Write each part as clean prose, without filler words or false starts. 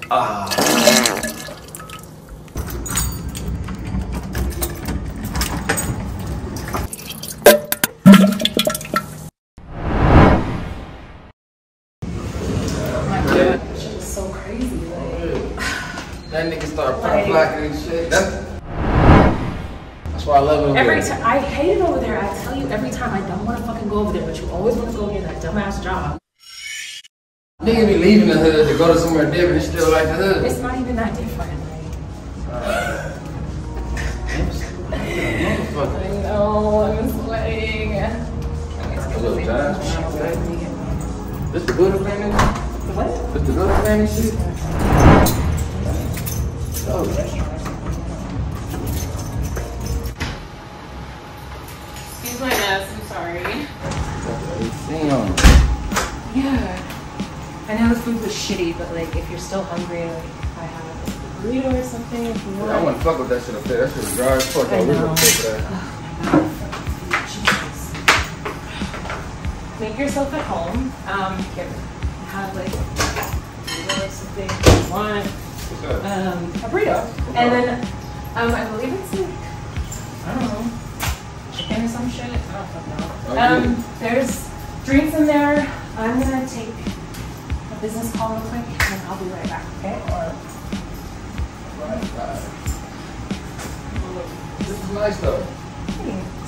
Ah. That nigga start flacking and shit. That's why I love him. Every time I hate it over there. I tell you every time I don't want to fucking go over there, but you always want to go get that dumbass job. Nigga be leaving the hood to go to somewhere different. It's still like the hood. It's not even that different. I know. I'm sweating. This the Buddha family? What? This the Buddha family shit? Oh, excuse my mess, I'm sorry. Damn. Yeah. I know the food was shitty, but like if you're still hungry, like if I have a burrito or something, if you want. I wouldn't fuck with that shit up there. That shit was dry as fuck. I know. We wouldn't take that. Oh my god. Jesus. Make yourself at home. Have like a burrito or something if you want. A burrito. And then I believe it's like, I don't know, chicken or some shit. I don't fucking know. There's drinks in there. I'm gonna take a business call real quick and I'll be right back, okay? Right. This is nice though. Thanks.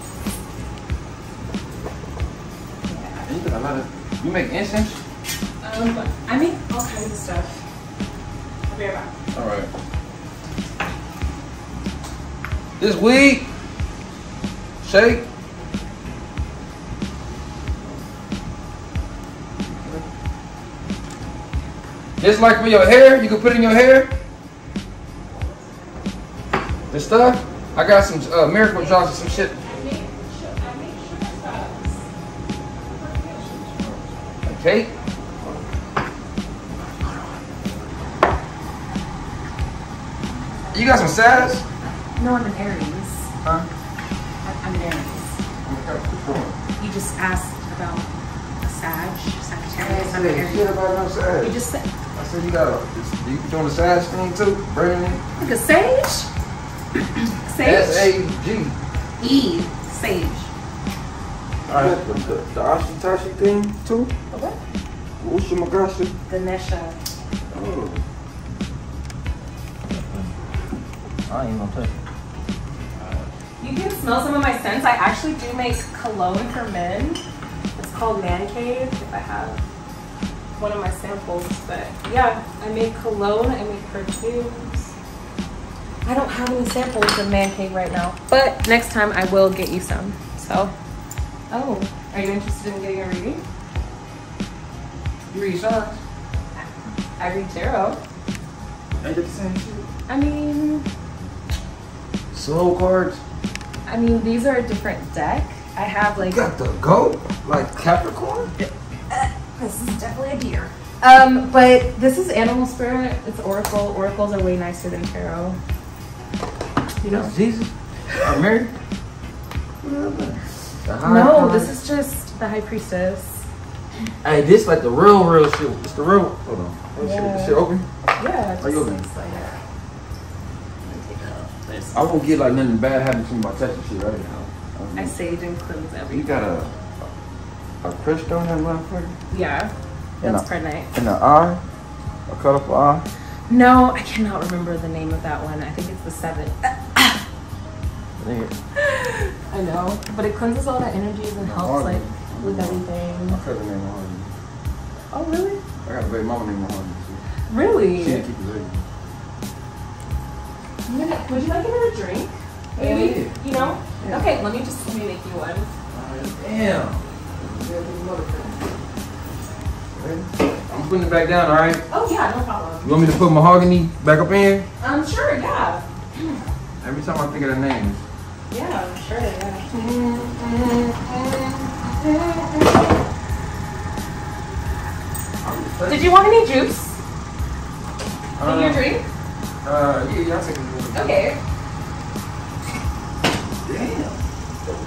Yeah. You got a lot of, you make incense? I make all kinds of stuff. I'll be right back. Alright. This weed, shake. This like for your hair, you can put in your hair. This stuff, I got some miracle drops and some shit. I make sugar stuffs. Cake. You got some sass? No, I'm an Aries. Huh? I'm an Aries. You just asked about a Sagittarius. I'm an Aries. Shit about no sass. You just said. I said you got you doing the sass thing too? Burning it? Like a sage? Sage? S-A-G. E. Sage. Alright, the Ashitashi thing too? What? Ushimagashi. Ganesha. Oh. I ain't gonna touch it. You can smell some of my scents. I actually do make cologne for men. It's called Man Cave, if I have one of my samples. But yeah, I make cologne, I make perfumes. I don't have any samples of Man Cave right now, but next time I will get you some. So, oh, are you interested in getting a reading? You read signs? I read tarot. Ain't it the same shit? I mean, Soul cards? I mean, these are a different deck. I have like... You got the goat? Like Capricorn? This is definitely a deer. But this is animal spirit. It's oracle. Oracles are way nicer than tarot. You know? That's Jesus? I'm married? No, this is just the high priestess. Hey, this like the real shit. It's the real. Hold on. Oh, Yeah. shit. This shit open? Yeah, Are you just open? looks like it. I won't get like nothing bad happening to me by touching shit right now. I sage and cleanse You everything. got a crystal on that motherfucker? Yeah, And that's a- pregnant. And an eye? A colorful eye? No, I cannot remember the name of that one. I think it's the 7. Nigga. I know, but it cleanses all the energies and helps like with everything. My cousin named Mahoney. Oh, really? I got a baby mama named Mahoney. Really? She didn't keep the baby. Would you like another drink? Maybe? Yeah. You know? Yeah. Okay, let me make you one. Damn. I'm putting it back down, alright? Oh yeah, no problem. You want me to put mahogany back up in here? Sure, yeah. Every time I think of the names. Yeah, sure, yeah. Did you want any juice? In your drink? Yeah, I'll take a drink. Okay. Damn.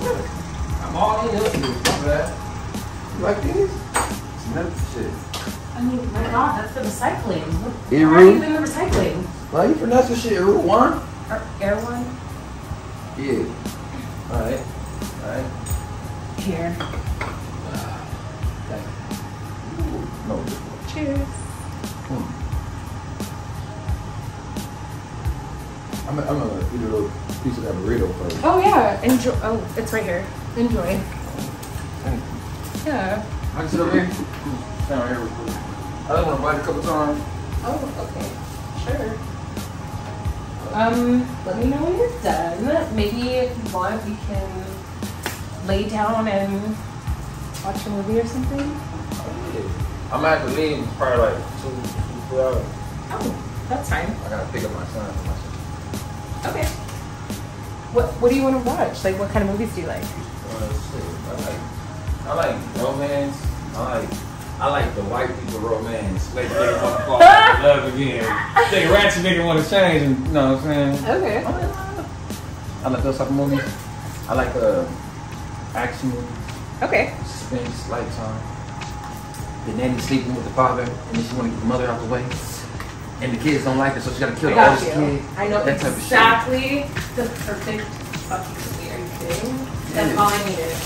I'm all in this. You like these? It's another shit. I mean, my God, that's the recycling. Is Why are you in the recycling? Why you pronounce this shit Route 1? Or Air One? Yeah. Alright. Alright. Here. Thank you. No. Cheers. I'm gonna eat a little piece of that burrito first. Oh yeah, enjoy. Oh, it's right here. Enjoy. Thank you. Yeah. I can sit over here? Stand right here real quick. I just want to bite a couple times. Oh, okay. Sure. Let me know when you're done. Maybe if you want, we can lay down and watch a movie or something. Oh, yeah. I'm gonna have to leave in probably like 2 hours. Oh, that's fine. I gotta pick up my son and my sister. Okay. What do you want to watch? Like, what kind of movies do you like? Shit. I like romance. I like the white people romance. Like they want to fall in love again. They ratchet nigga want to change, and you know what I'm saying? Okay. I like those type of movies. I like action movies. Okay. Suspense, lifetime. The nanny sleeping with the father, and then she want to get the mother out the way. And the kids don't like her, so she gotta kill the oldest kid. I know that type of shit. exactly the perfect fucking movie. Are you kidding? That's all I needed.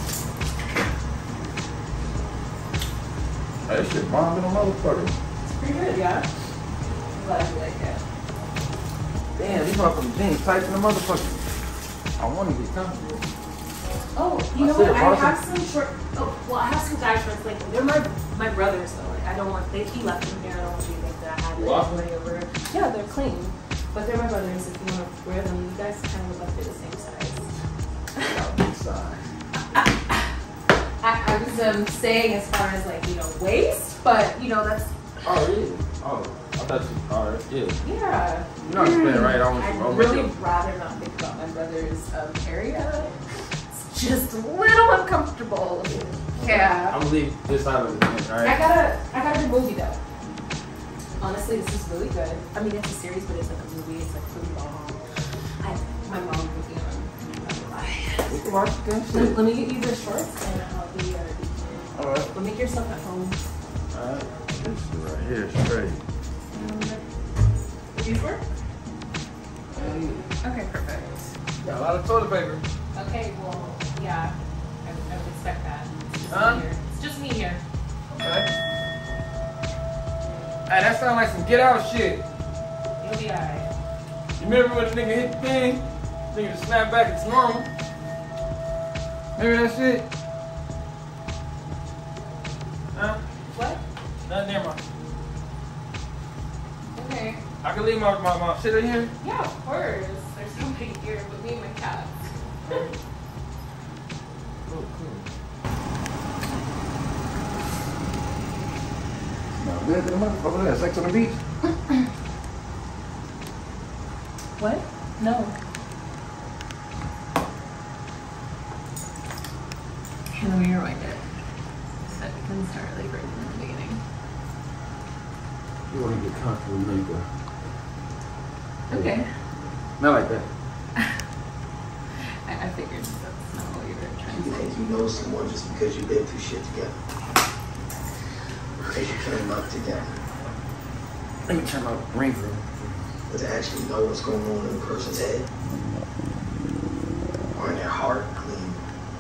That shit bomb in a motherfucker. It's pretty good, yeah. I'm glad you like it. Damn, these motherfucking jeans tight in the motherfucker. I want to get comfortable. Oh, you know what? I have some short. Oh, well, I have some guy shorts. Like they're my brothers though. Like I don't want. He left them here. I don't want you to think that I had like money over. Yeah, they're clean, but they're my brothers. If you want to wear them, you guys kind of look like they're the same size. Big size. I was saying as far as like waist, but that's. Oh yeah. Oh, I thought you. Oh yeah. Yeah. You know I'm playing right on. I'd really rather not think about my brother's area. It's just a little uncomfortable. Yeah. I'm gonna leave this out of the thing, alright? I got a good movie though. Honestly, this is really good. I mean, it's a series, but it's like a movie. It's like really long. My mom put me on. We can watch this shit. Let me get you the shorts and I'll be Alright. Go make yourself at home. Alright. This is right here, straight. These work? Hey. Okay, perfect. Got a lot of toilet paper. Okay, well, yeah, I would expect that. It's just me here. Okay. Hey, that sounds like some get out shit. You'll be alright. You remember when the nigga hit the thing? Nigga just snap back, it's normal. Remember that shit? Huh? What? Nothing, never mind. Okay. I can leave my shit in here? Yeah, of course. There's nobody here but me and my cat. Oh, cool. Smell good to the motherfucker. That sex on the beach? What? No. Here, let me rewind it. So that we can start like right from the beginning. You want to get comfortable, nigga. Okay. Not like that. I figured that's not what you were trying You to say. think you know someone just because you've been through shit together. Because you came up together. Let me turn my ring for him. But to actually know what's going on in a person's head or in their heart, I mean,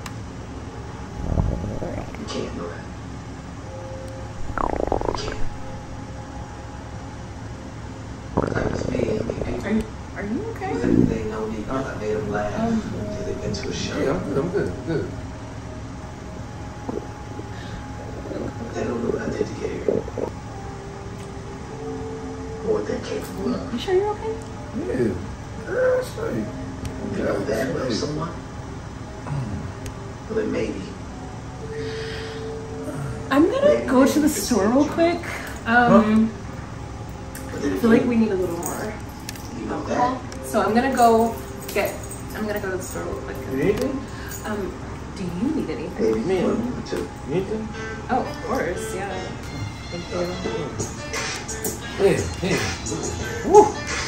you can't know that. You can't. Like it's me, I mean, people, Are you okay? they know me because I made them laugh. Because they've been to a show. Yeah, I'm good. They don't know what I did to get here. Or what they're capable of. You sure you're okay? Yeah. Girl, straight. You know that love someone? Well, then maybe. I'm gonna go to the store real quick. I feel like we need a little more You know alcohol. that. So I'm gonna go to the store real quick. You need anything? Do you need anything? Maybe Me. one or two. You need anything? Oh, of course, yeah. Thank you. Yeah. Woo!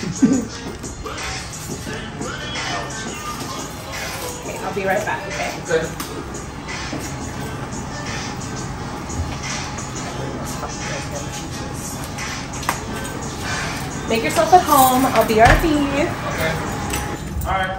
Okay, I'll be right back, okay? Okay. Make yourself at home. I'll BRB. Okay. All right.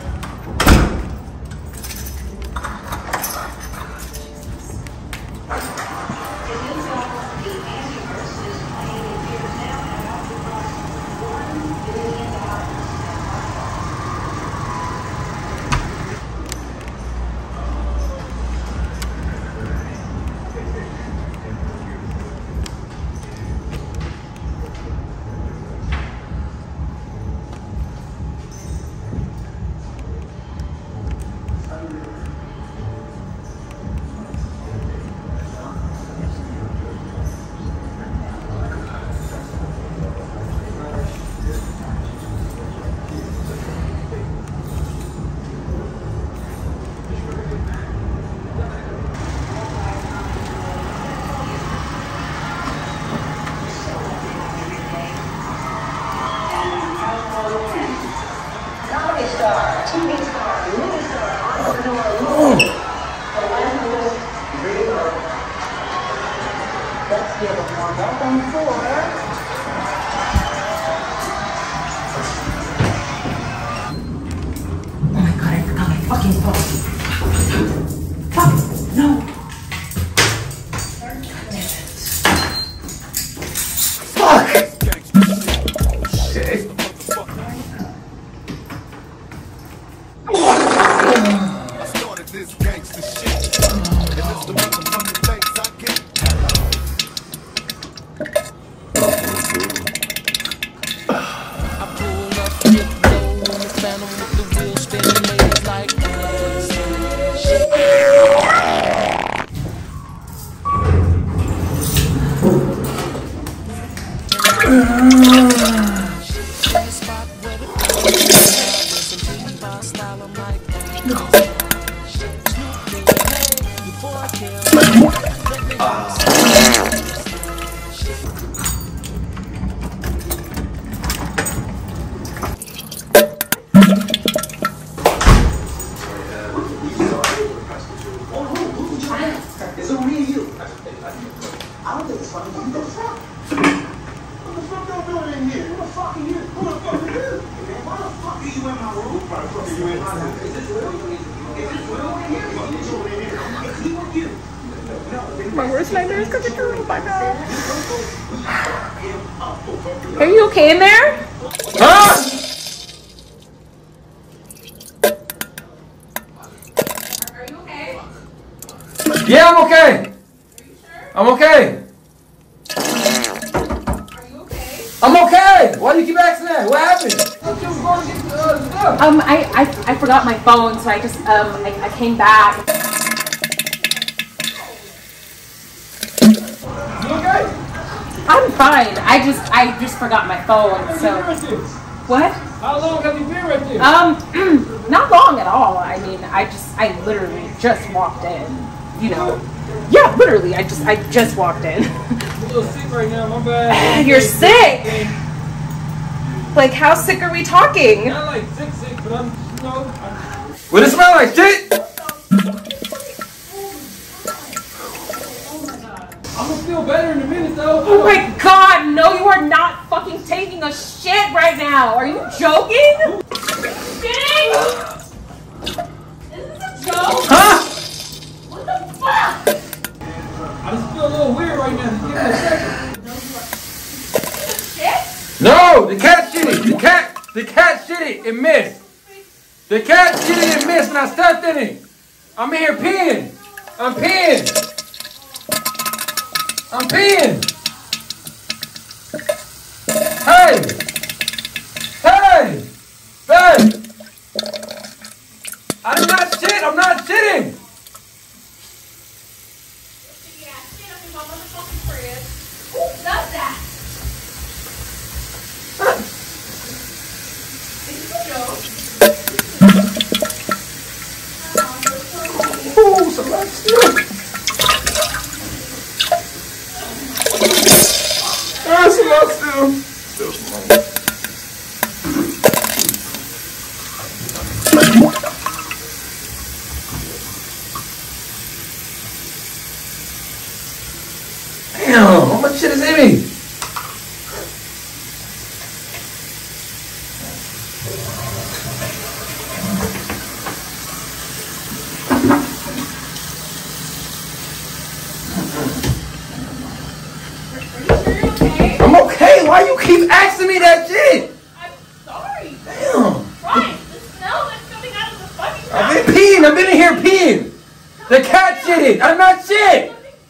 Let's give them one welcome for oh my god, I forgot my fucking phone. Fuck! No! Fuck! Shit. Started this gangster shit. And it's the motherfucking thanks I get. I pull up, get low on the phantom with the wheel spinning, ladies like spot where the style, I'm like before I kill. It's only me and you. I don't think it's funny. What the fuck? What the fuck y'all doing in here? Who the fuck are you? Who the fuck are you? Why the fuck are you in my room? Why the fuck are you in my room? Is this real? Is this real in here? It's over in here. He with you. My worst nightmare is coming true. Oh my god. Are you okay in there? Huh? Are you okay? Yeah, I'm okay. Are you sure? I'm okay. Are you okay? I'm okay. Why do you keep asking that? What happened? I thought you was going to get stuff. I forgot my phone, so I just I came back. You okay? I'm fine. I just forgot my phone. So what? How long have you been right there? Not long at all. I mean, I literally just walked in. You know. Yeah, literally. I just walked in. I'm a little sick right now. My bad. You're sick. Like, how sick are we talking? Not like sick, but I'm, you know. Would it smell like shit? I'm gonna feel better in a minute, though. Oh my god, no, you are not fucking taking a shit right now. Are you joking? Shitting? Is this a joke? Huh? What the fuck? I just feel a little weird right now. Just give me a second. Shit? No, the cat shitted. The cat shitted and missed. The cat shitted and missed, and I stepped in it. I'm in here peeing. I'm peeing. I'm peeing. Hey! Hey! Babe! I'm not shit! I'm not shitting! Yeah, shit up in my motherfucking crib. Who does that? Is this a joke? Ooh, somebody still. That's a lot still. Still small. Damn, how much shit shit is in me. Okay? I'm okay. Why you keep asking me that shit? I'm sorry. Damn. Right. The smell that's coming out of the fucking house. I've been peeing. I've been in here peeing. The cat shitted. I'm not shit.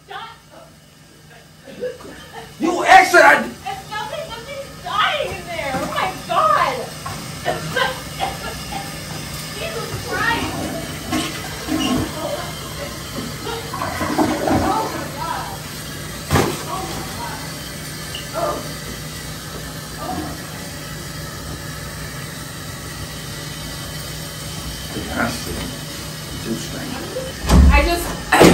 You extra. Nothing's dying in there. Oh my god. Jesus Christ. Oh my god. Oh I just.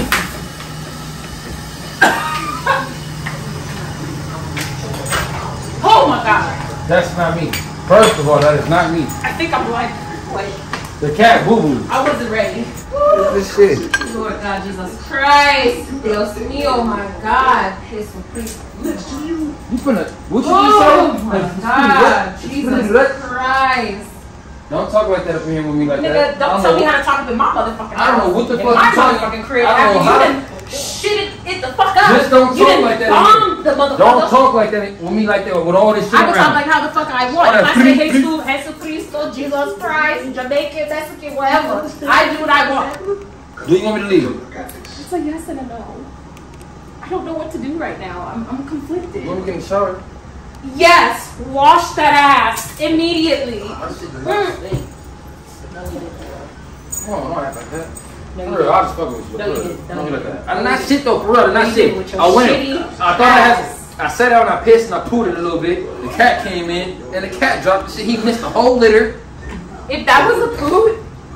Oh my god. That's not me. First of all, that is not me. I think I'm like The cat boo-boo. I wasn't ready. This shit. Lord God, Jesus Christ. Dios mío, my God. It's so pretty. You finna. What you Oh just my say? God. You Jesus finna do that? Christ. Don't talk like that up in here with me like Nigga, that. don't tell me how to talk to my motherfucking I don't know what the house. fuck In my you talking- motherfucking crib. I don't After know you how- done shit it the fuck up. Just don't You talk done like that. bombed the motherfucker. Don't talk like that with me like that with all this shit I can talk around. like how the fuck I want. All If that I say pretty- Jesus Cristo, Jesus Christ, Jamaican, Mexican, whatever, I do what I want. Do you want me to leave? It's a yes and a no. I don't know what to do right now. I'm conflicted. You want me to get in the shower? Yes, wash that ass immediately. Come on, don't act like that. No, For you real, I just fucking with you. No, For you real. didn't. Don't do like that. I'm not shit though, for real. I'm not You shit. did with your I went. shitty I thought I had. ass. I sat down, I pissed, and I pooed it a little bit. The cat came in, and the cat dropped the shit. He missed the whole litter. If that was a food,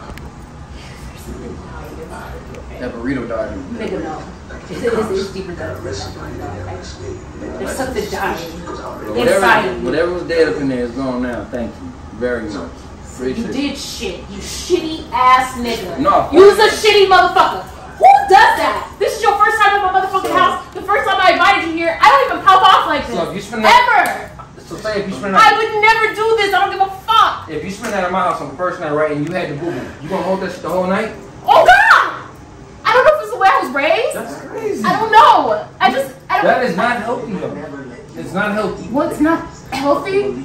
That burrito died. nigga, no. It's deeper than there's something dying inside of you. Whatever was dead up in there is gone now. Thank you very much. You Appreciate it. did shit, you shitty ass nigga. No. You's a shitty motherfucker. Who does that? This is your first time at my motherfucking house. The first time I invited you here, I don't even pop off like this. So if you spend that, Ever. so say if you spend I that, would never do this. I don't give a fuck. if you spend that at my house on the first night, right, and you had the boo boo, you gonna hold that shit the whole night? Oh God! I don't know if it's the way I was raised. That's crazy. I don't know. I don't. That is not healthy though. It's not healthy. What's not healthy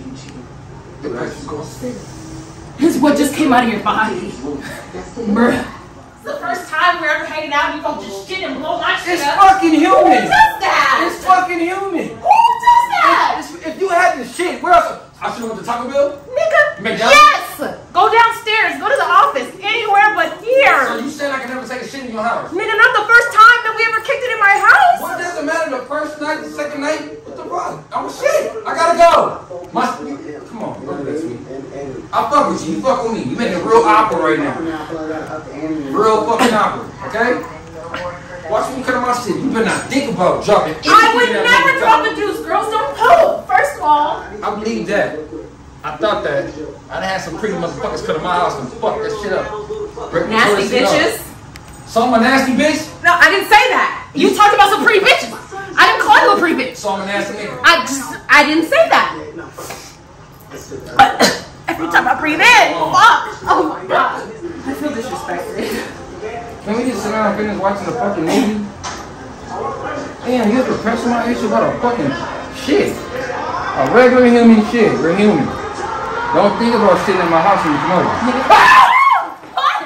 is what just came out of your body. Bruh. It's the first time we're ever hanging out and you gonna just shit and blow my shit It's up. fucking Who human. does that? It's fucking human. Who does that? If you had the shit, where else? I should have went to Taco Bell. Nigga, McDonald's? yes! Go downstairs, go to the office, anywhere but So here. you saying I can never take a shit in your house? Nigga, not the first time that we ever kicked it in my house. What does it matter? The first night, the second night? What the fuck? I'm a shit. I gotta go. Come on, don't do that to me. I fuck with you. You fuck with me. You making real opera right now. Real fucking opera, okay? Watch me cut on my shit. You better not think about dropping anything. I would in that never motherfucker. drop a juice. Girls don't poop, first of all. I believe that. I thought that. I'd had some pretty motherfuckers come to my house and fuck that shit up. Break the Nasty shit up. bitches. So I'm a nasty bitch? No, I didn't say that. You talked about some pretty bitches. I didn't call you a pretty bitch. So I'm a nasty nigga. I didn't say that. But every time I breathe in, fuck. Oh my God. I feel disrespected. Can we just sit down and finish watching the fucking movie? Damn, you have to press my issue about a fucking shit. A regular human shit. We're human. Don't think about shit in my house and you smoke. What?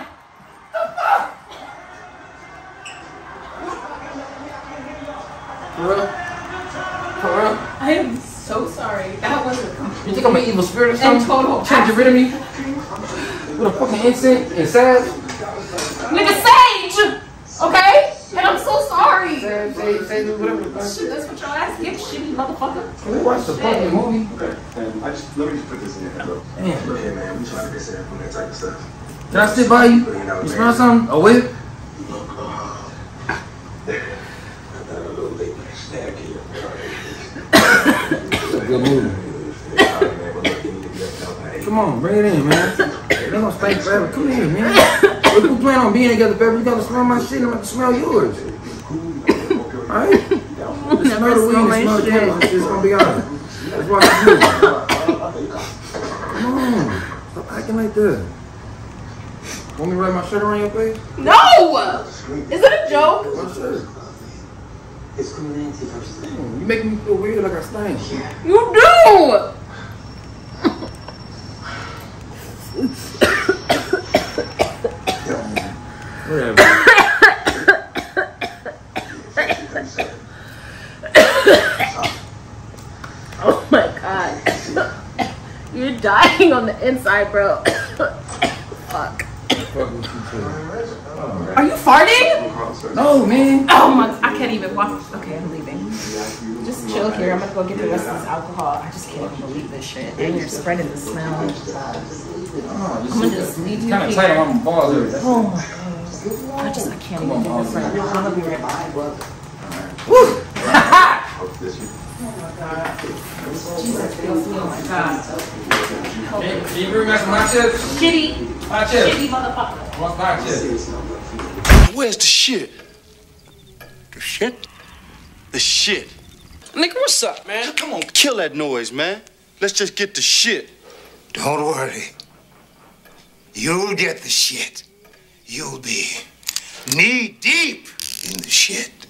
For real? For real? I am so sorry. That was a complete You think I'm an evil spirit or and something? total. Trying to get rid of me? With a fucking incense and sage? Nigga, sage. Okay? And I'm so sorry. Sage, whatever. Shit, that's what your ass gets, shitty motherfucker. Can we watch the fucking movie? Okay, and let me just put this in here. Look, Damn. look here, man. We trying to get set from that type of stuff. Can I sit by you? You smell something? A whip? It's a good movie. Come on, bring it in, man. Ain't no Spank forever. Come here, man. If we plan on being together forever, you gotta smell my shit and I'm gonna smell yours. Alright? Never smell my shit. It's gonna be alright. That's why I do. Come on. Stop acting like that. Want me to write my shirt around your face? No! Is it a joke? My shirt. It's criminality versus You making me feel weird like I stink. You do! Whatever. Oh my god. You're dying on the inside, bro. Fuck. Are you farting? No, man. Oh my, I can't even walk. Okay, I'm leaving. Just chill here. I'm gonna go get the rest of this alcohol. I just can't even believe this shit. And you're spreading the smell. I'm gonna just leave you Kind of here. tight on my balls here. Oh my god. I can't even do this right now. I'm gonna be right back. Woo! Oh my god. Jesus, oh my god. Can you bring me some hot chips? Shitty. Hot chips. Shitty motherfucker. What's hot chips? Where's the shit? The shit? The shit. Nigga, what's up, man? Come on, kill that noise, man. Let's just get the shit. Don't worry. You'll get the shit. You'll be knee deep in the shit.